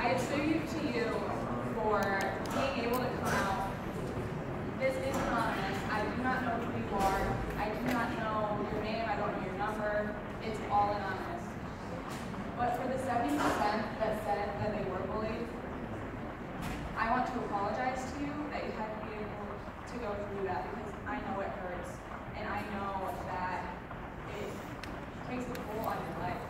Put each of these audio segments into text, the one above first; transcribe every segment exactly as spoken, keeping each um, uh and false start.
I attribute to you for being able to come out. This is anonymous. I do not know who you are. I do not know your name. I don't know your number. It's all anonymous. But for the seventy percent that said that they were bullied, I want to apologize to you that you had to be able to go through that, because I know it hurts, and I know that it takes a toll on your life.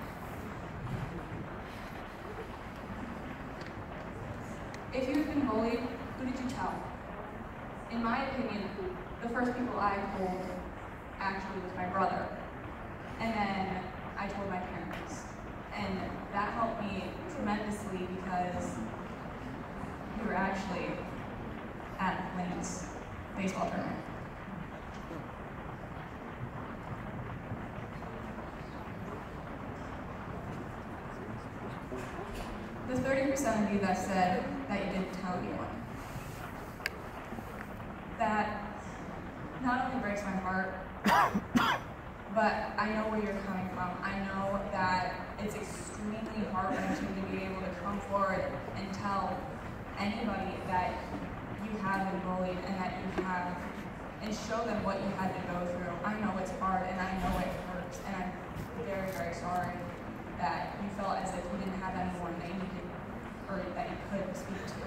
If you've been bullied, who did you tell? In my opinion, the first people I told actually was my brother, and then I told my parents. And that helped me tremendously because we were actually at Lane's baseball tournament. The thirty percent of you that said that you didn't tell anyone, that not only breaks my heart, but I know where you're coming from. I know that it's extremely heart-wrenching to be able to come forward and tell anybody that you have been bullied and that you have, and show them what you had to go through. I know it's hard and I know it hurts, and I'm very, very sorry that you felt as if you didn't have anyone that you could, or that you could speak to.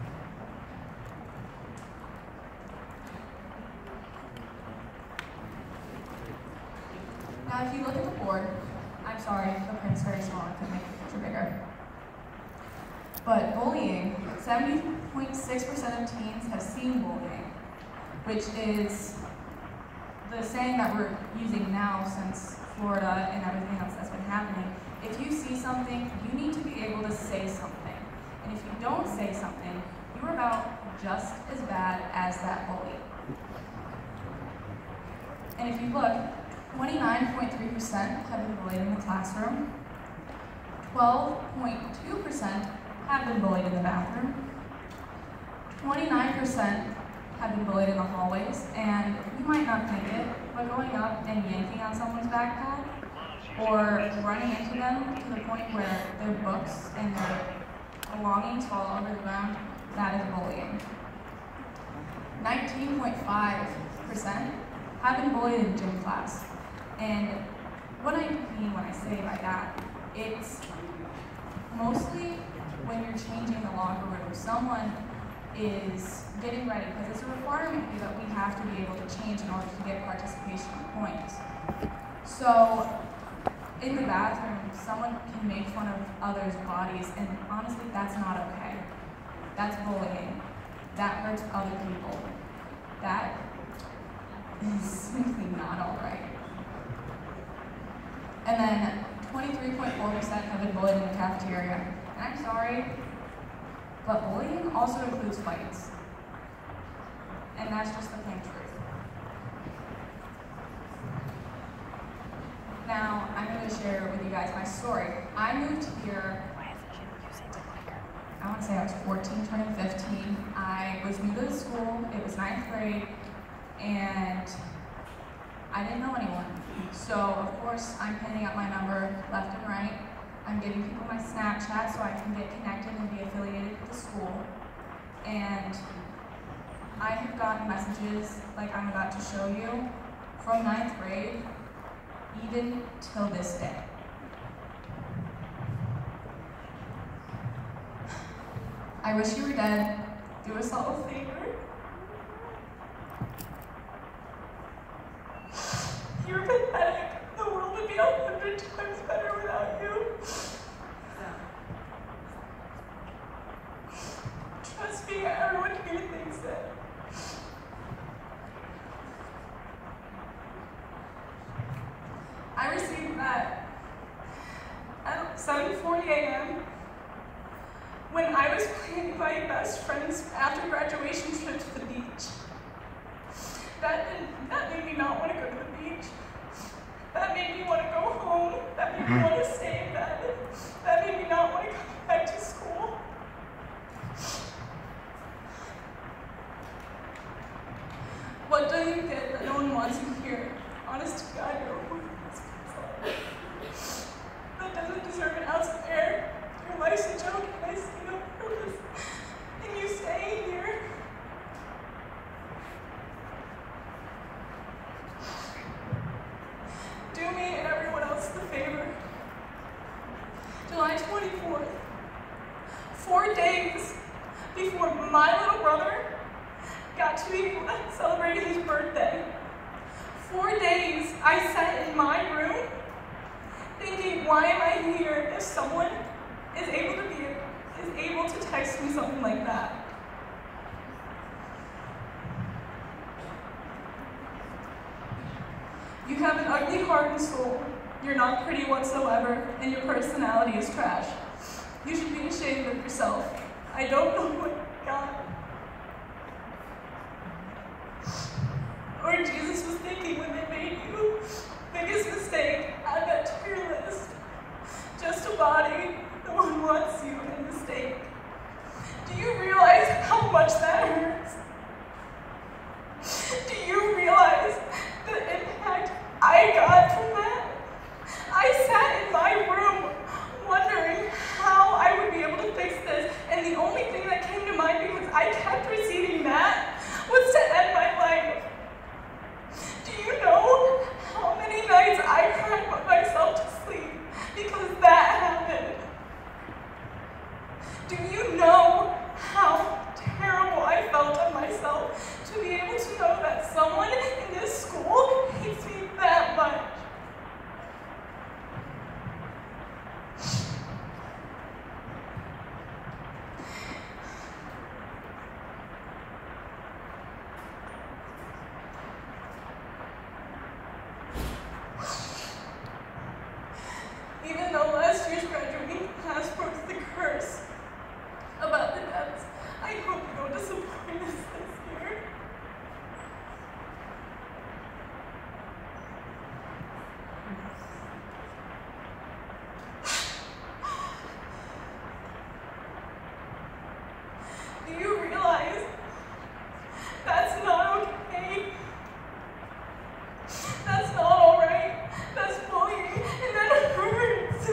Now, if you look at the board, I'm sorry, the print's very small, I could make the picture bigger. But bullying, seventy point six percent of teens have seen bullying, which is the saying that we're using now since Florida and everything else that's been happening. If you see something, you need to be able to say something. And if you don't say something, you're about just as bad as that bully. And if you look, twenty-nine point three percent have been bullied in the classroom, twelve point two percent have been bullied in the bathroom, twenty-nine percent have been bullied in the hallways, and you might not think it, but going up and yanking on someone's backpack, or running into them to the point where their books and their belongings fall over the ground, that is bullying. nineteen point five percent have been bullied in gym class. And what I mean when I say by that, it's mostly when you're changing the locker room. Someone is getting ready, because it's a requirement that we have to be able to change in order to get participation points. So in the bathroom, someone can make fun of others' bodies, and honestly, that's not okay. That's bullying. That hurts other people. That is simply not all right. And then twenty-three point four percent have been bullied in the cafeteria. And I'm sorry, but bullying also includes fights. And that's just the plain truth. Now, I'm going to share with you guys my story. I moved here, I want to say I was fourteen, turning fifteen. I was new to the school, it was ninth grade, and I didn't know anyone. So, of course, I'm pinning up my number left and right. I'm giving people my Snapchat so I can get connected and be affiliated with the school. And I have gotten messages, like I'm about to show you, from ninth grade, even till this day. I wish you were dead. Do us all a favor. You're pathetic. The world would be a hundred times better without you. Trust me, everyone here thinks it. I received that at seven forty a m when I was planning my best friend's after graduation trip to the beach. That didn't, that made me not want to go to the beach. That made me want to go home. That made me want to stay in bed. That made me not want to come back to school. What do you get that no one wants you here? Honest to God, you're a worthless person. That doesn't deserve an ounce of air. Your life's a joke, and I twenty-fourth, four days before my little brother got to be celebrating his birthday. Four days I sat in my room thinking, why am I here if someone is able to be is able to text me something like that? You have an ugly heart and soul. You're not pretty whatsoever, and your personality is trash. You should be ashamed of yourself. I don't know what God or Jesus was thinking when they made you. Biggest mistake, add that to your list. Just a body, no one wants you in mistake. Do you realize how much that hurts? Do you realize the impact I got from that? I sat in my room wondering how I would be able to fix this, and the only thing that came to mind, because I kept receiving that, was to end my life. Do you know how many nights I cried myself to sleep because that happened? Do you know how terrible I felt of myself to be able to know that someone in this school hates me that much? Even though last year's graduating class broke the curse about the deaths, I hope you don't disappoint us this year. Do you realize that's not okay? That's not all right. That's bullying, and that hurts.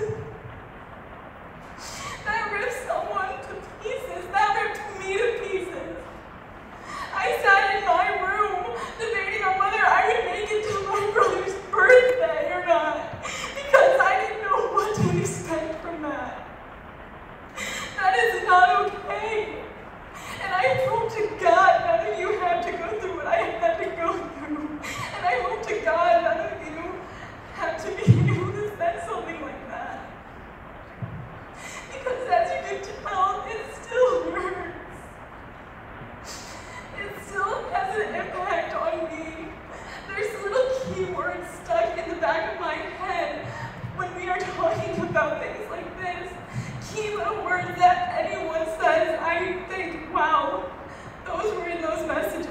That rips someone to pieces. That ripped me to pieces. I sat in my room debating on whether I would make it to my brother's birthday or not, because I didn't know what to expect from that. That is not okay. And I hope to God none of you had to go through what I had to go through. And I hope to God none of you had to be able to say something like that. Because as you can tell, it still hurts. It still has an impact on me. There's little keywords stuck in the back of my head when we are talking about things like this. Key little words that anyone says, I think, wow, those were in those messages.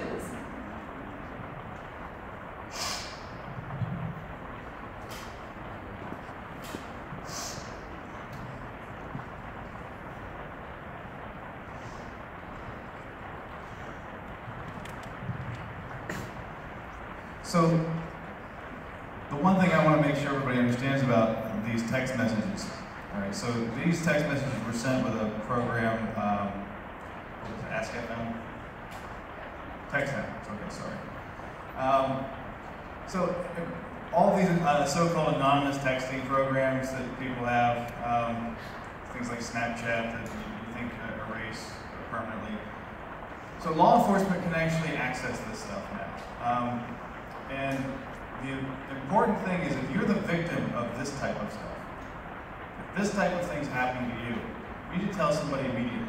So, the one thing I want to make sure everybody understands about these text messages. All right, so these text messages were sent with a program, um, what was it, Ask F M? Text F M, okay, sorry. Um, so, all these uh, so-called anonymous texting programs that people have, um, things like Snapchat that you think uh, erase permanently. So law enforcement can actually access this stuff now. Um, and the important thing is if you're the victim of this type of stuff, if this type of thing's happening to you, you need to tell somebody immediately.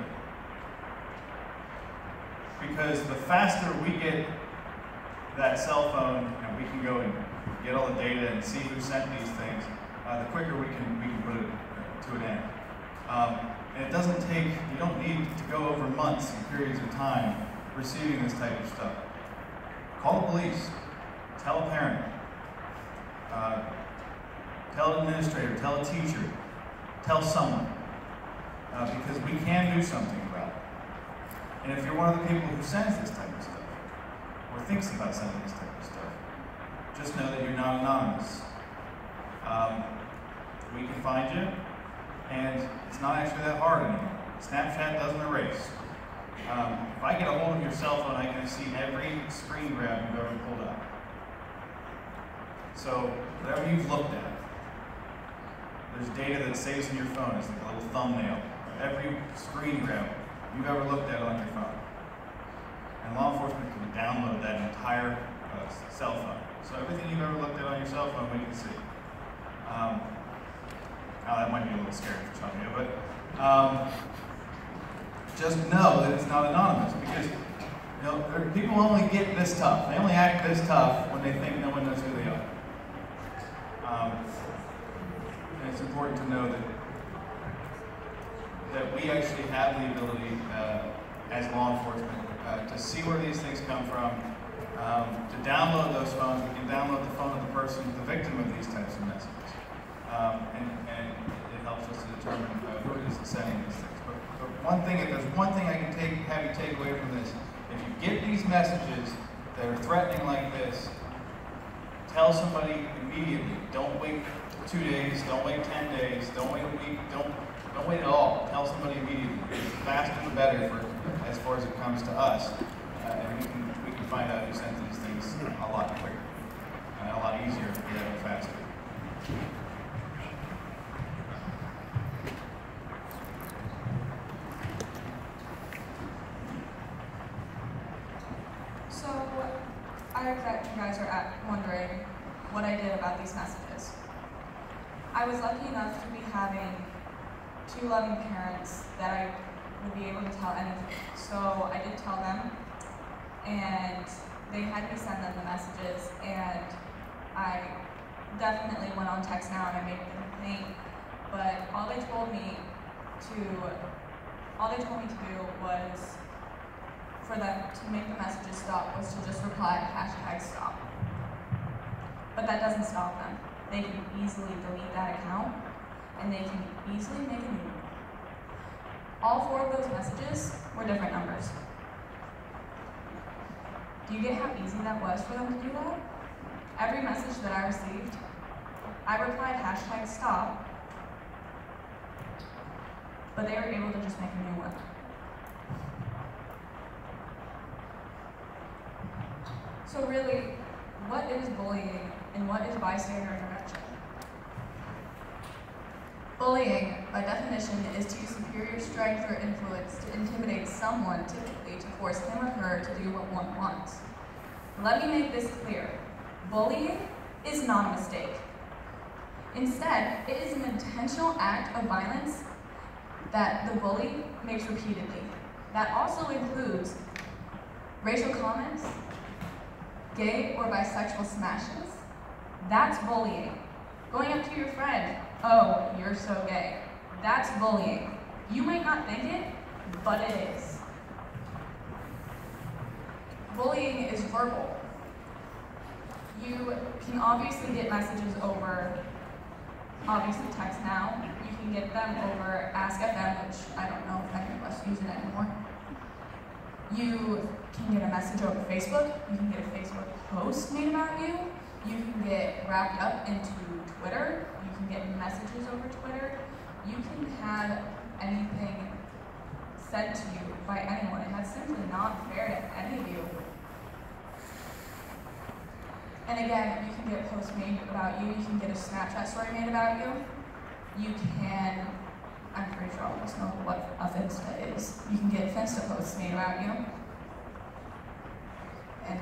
Because the faster we get that cell phone and we can go and get all the data and see who sent these things, uh, the quicker we can we can put it uh, to an end. Um, and it doesn't take, you don't need to go over months and periods of time receiving this type of stuff. Call the police, tell a parent, uh, tell an administrator, tell a teacher, tell someone, uh, because we can do something about it. And if you're one of the people who sends this type of stuff, or thinks about sending this type of stuff, just know that you're not anonymous. Um, we can find you, and it's not actually that hard anymore. Snapchat doesn't erase. Um, if I get a hold of your cell phone, I can see every screen grab you've ever pulled up. So whatever you've looked at, There's data that saves in your phone. It's like a little thumbnail. Every screen grab you've ever looked at on your phone. And law enforcement can download that entire uh, cell phone. So everything you've ever looked at on your cell phone, we can see. Um, now that might be a little scary for some of you, but um, just know that it's not anonymous, because you know, people only get this tough. They only act this tough when they think no one knows who they are. Um, and it's important to know that that we actually have the ability uh, as law enforcement uh, to see where these things come from, um, to download those phones. We can download the phone of the person, the victim of these types of messages. Um, and, and it helps us to determine uh, who it is that's sending these things. But, but one thing, if there's one thing I can take, have you take away from this, if you get these messages that are threatening like this, tell somebody immediately. Don't wait two days, don't wait ten days, don't wait a week, don't Don't wait at all. Tell somebody immediately. The faster the better for as far as it comes to us. Uh, and we can we can find out who sent these things a lot quicker. And a lot easier if we have it faster. So I bet you guys are at wondering what I did about these messages. I was lucky enough to be having two loving parents that I would be able to tell anything. So I did tell them, and they had me send them the messages, and I definitely went on text now and I made a complaint, but all they told me to, all they told me to do was for them to make the messages stop was to just reply hashtag stop. But that doesn't stop them. They can easily delete that account, and they can easily make a new one. All four of those messages were different numbers. Do you get how easy that was for them to do that? Every message that I received, I replied hashtag stop, but they were able to just make a new one. So really, what is bullying and what is bystander intervention? Bullying, by definition, is to use superior strength or influence to intimidate someone, typically to force him or her to do what one wants. Let me make this clear. Bullying is not a mistake. Instead, it is an intentional act of violence that the bully makes repeatedly. That also includes racial comments, gay or bisexual smashes. That's bullying. Going up to your friend, oh, you're so gay. That's bullying. You might not think it, but it is. Bullying is verbal. You can obviously get messages over, obviously text now. You can get them over Ask F M, which I don't know if any of us use it anymore. You can get a message over Facebook. You can get a Facebook post made about you. You can get wrapped up into Twitter. You can get messages over Twitter. You can have anything said to you by anyone, and that's simply not fair to any of you. And again, you can get posts made about you. You can get a Snapchat story made about you. You can, I'm pretty sure all of us know what a Finsta is. You can get Finsta posts made about you. And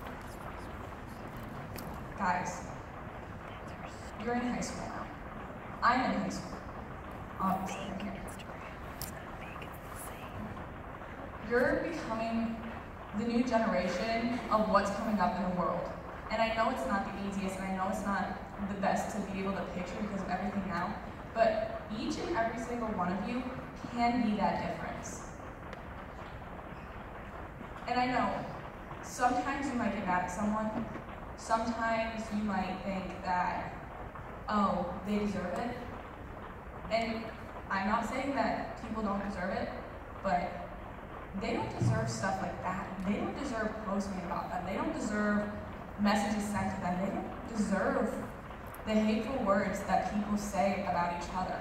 guys, you're in high school now. I'm in high school, obviously. You're becoming the new generation of what's coming up in the world. And I know it's not the easiest, and I know it's not the best to be able to picture because of everything now, but each and every single one of you can be that difference. And I know, sometimes you might get mad at someone, sometimes you might think that, oh, they deserve it. And I'm not saying that people don't deserve it, but they don't deserve stuff like that. They don't deserve posts made about them. They don't deserve messages sent to them. They don't deserve the hateful words that people say about each other.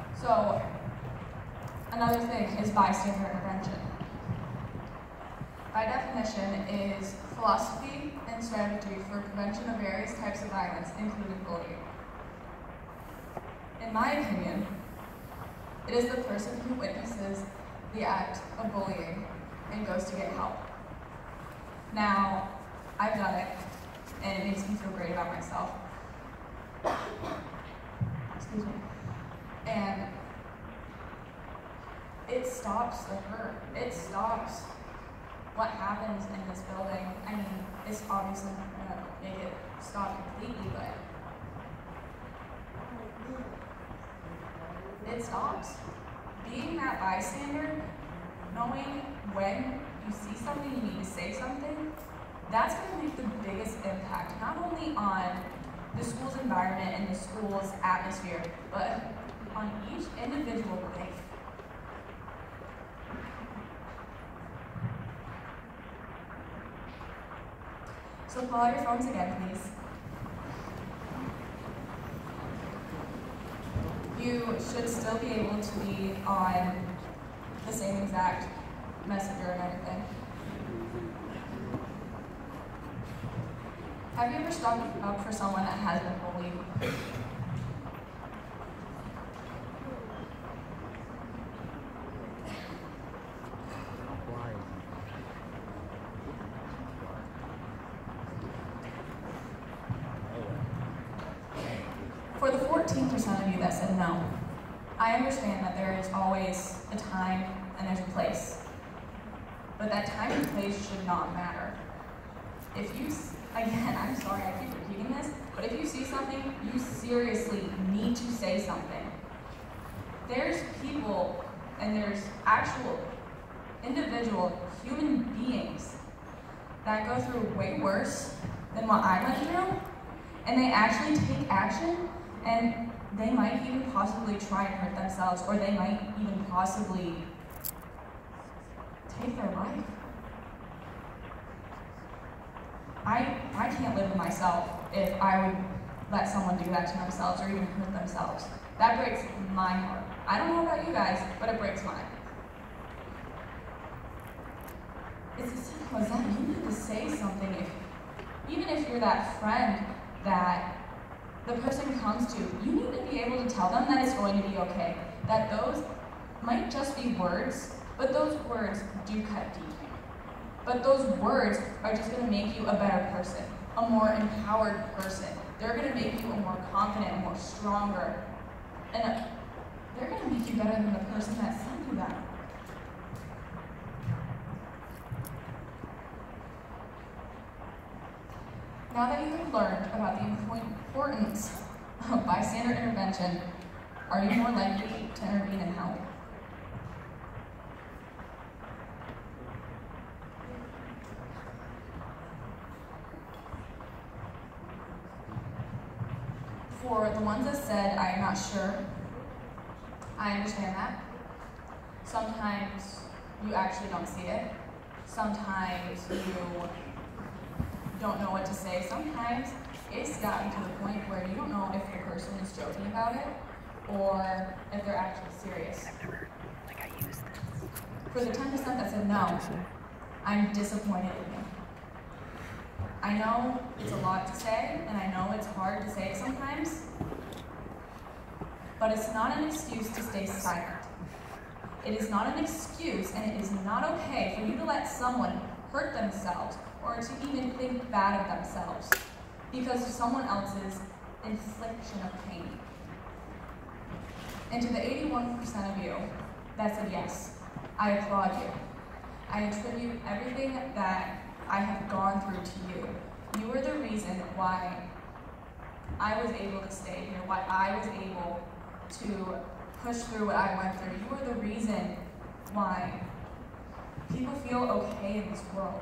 So, another thing is bystander intervention. by definition, is philosophy and strategy for prevention of various types of violence, including bullying. In my opinion, it is the person who witnesses the act of bullying and goes to get help. Now, I've done it, and it makes me feel great about myself. Excuse me. And it stops the hurt. It stops what happens in this building. I mean, it's obviously not gonna make it stop completely, but it stops. Being that bystander, knowing when you see something, you need to say something, that's going to make the biggest impact, not only on the school's environment and the school's atmosphere, but on each individual life. So pull out your phones again, please. You should still be able to be on the same exact messenger and everything. Have you ever stuck up for someone that has been bullied? For the fourteen percent of you that said no, I understand that there is always a time and there's a place. But that time and place should not matter. If you, again, I'm sorry I keep repeating this, but if you see something, you seriously need to say something. There's people and there's actual individual human beings that go through way worse than what I went through, and they actually take action, and they might even possibly try and hurt themselves, or they might even possibly take their life. I, I can't live with myself if I would let someone do that to themselves or even hurt themselves. That breaks my heart. I don't know about you guys, but it breaks mine. It's as simple as that. You need to say something. If, even if you're that friend that the person comes to, you need to be able to tell them that it's going to be okay. That those might just be words, but those words do cut deep. But those words are just going to make you a better person, a more empowered person. They're going to make you a more confident, a more stronger, and a, they're going to make you better than the person that sent you that. Now that you have learned about the importance of bystander intervention, are you more likely to intervene and help? For the ones that said, I am not sure, I understand that. Sometimes you actually don't see it. Sometimes you don't know what to say. Sometimes it's gotten to the point where you don't know if the person is joking about it or if they're actually serious. For the ten percent that said no, I'm disappointed in you. I know it's a lot to say, and I know it's hard to say it sometimes, but it's not an excuse to stay silent. It is not an excuse, and it is not okay for you to let someone hurt themselves or to even think bad of themselves because of someone else's infliction of pain. And to the eighty-one percent of you that said yes, I applaud you. I attribute everything that I have gone through to you. You are the reason why I was able to stay here, why I was able to push through what I went through. You are the reason why people feel okay in this world.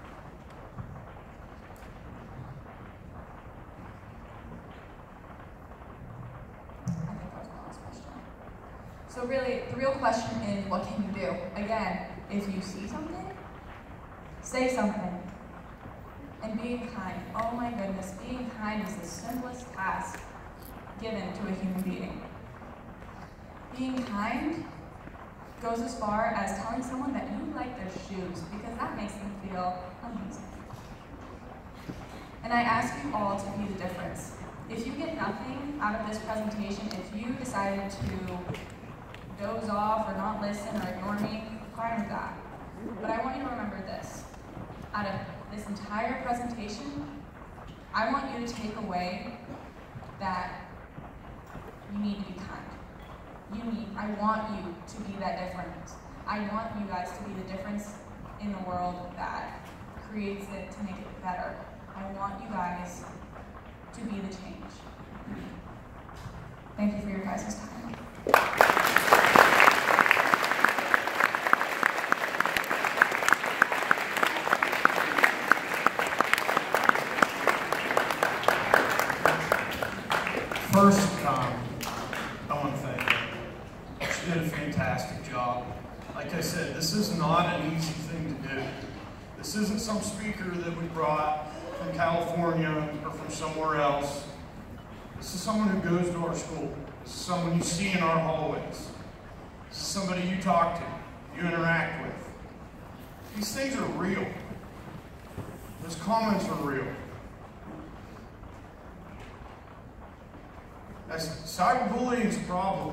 I think that was my last question. So really, the real question is, what can you do? Again, if you see something, say something. And being kind. Oh my goodness, being kind is the simplest task given to a human being. Being kind goes as far as telling someone that you like their shoes because that makes them feel amazing. And I ask you all to be the difference. If you get nothing out of this presentation, if you decided to doze off or not listen or ignore me, fine with that. But I want you to remember this. Out of this entire presentation, I want you to take away that you need to be kind. You need, I want you to be that difference. I want you guys to be the difference in the world that creates it to make it better. I want you guys to be the change. Thank you for your guys' time. First, um, I want to thank you. She did a fantastic job. Like I said, this is not an easy thing to do. This isn't some speaker that we brought from California or from somewhere else. This is someone who goes to our school. This is someone you see in our hallways. This is somebody you talk to, you interact with. These things are real. Those comments are real. As cyberbullying is a problem.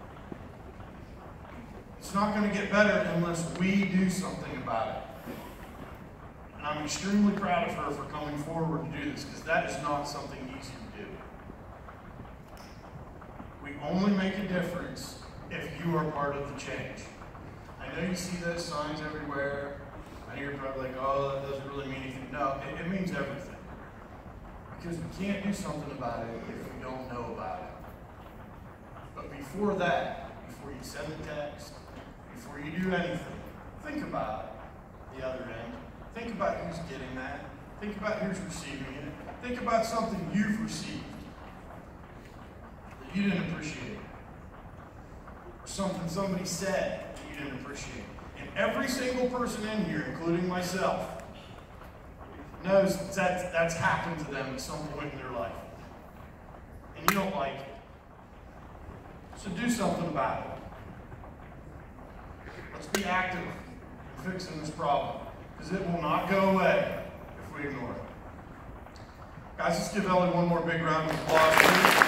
It's not going to get better unless we do something about it. And I'm extremely proud of her for coming forward to do this, because that is not something easy to do. We only make a difference if you are part of the change. I know you see those signs everywhere. I know you're probably like, oh, that doesn't really mean anything. No, it, it means everything. Because we can't do something about it if we don't know about it. But before that, before you send a text, before you do anything, think about the other end. Think about who's getting that. Think about who's receiving it. Think about something you've received that you didn't appreciate. Or something somebody said that you didn't appreciate. And every single person in here, including myself, knows that that's happened to them at some point in their life. And you don't like it. So do something about it. Let's be active in fixing this problem, because it will not go away if we ignore it. Guys, let's give Ellie one more big round of applause, please.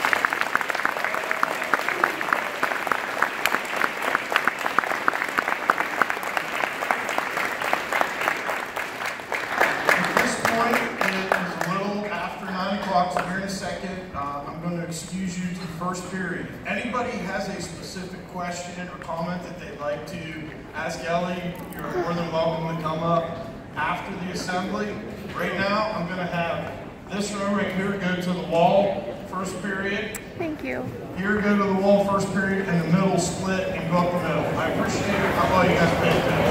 So here in a second, uh, I'm going to excuse you to the first period. If anybody has a specific question or comment that they'd like to ask Ellie, you're more than welcome to come up after the assembly. Right now, I'm going to have this row right here go to the wall, first period. Thank you. Here go to the wall, first period, and the middle split and go up the middle. I appreciate it. How about you guys pay attention?